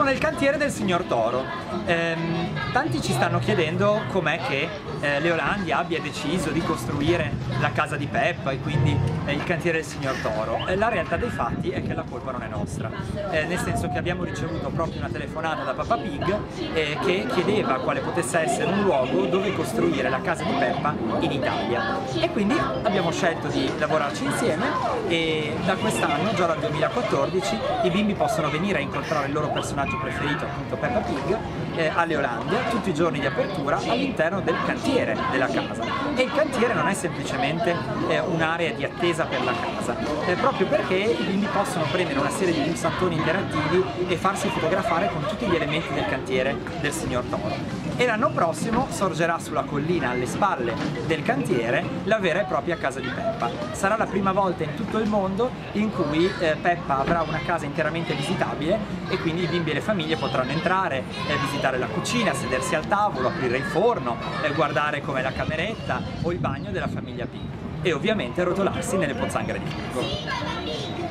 Siamo nel cantiere del signor Toro. Tanti ci stanno chiedendo com'è che Leolandi abbia deciso di costruire la casa di Peppa e quindi il cantiere del signor Toro. La realtà dei fatti è che la colpa non è nostra, nel senso che abbiamo ricevuto proprio una telefonata da Papà Pig che chiedeva quale potesse essere un luogo dove costruire la casa di Peppa in Italia, e quindi abbiamo scelto di lavorarci insieme, e da quest'anno, già dal 2014, i bimbi possono venire a incontrare il loro personaggio preferito, appunto Peppa Pig, a Leolandia tutti i giorni di apertura all'interno del cantiere della casa. E il cantiere non è semplicemente un'area di attesa per la casa, proprio perché i bimbi possono prendere una serie di pulsantoni interattivi e farsi fotografare con tutti gli elementi del cantiere del signor Toro. E l'anno prossimo sorgerà sulla collina alle spalle del cantiere la vera e propria casa di Peppa. Sarà la prima volta in tutto il mondo in cui Peppa avrà una casa interamente visitabile, e quindi i bimbi e le famiglie potranno entrare, visitare la cucina, sedersi al tavolo, aprire il forno, guardare com'è la cameretta o il bagno della famiglia Pig, e ovviamente rotolarsi nelle pozzanghere di fungo.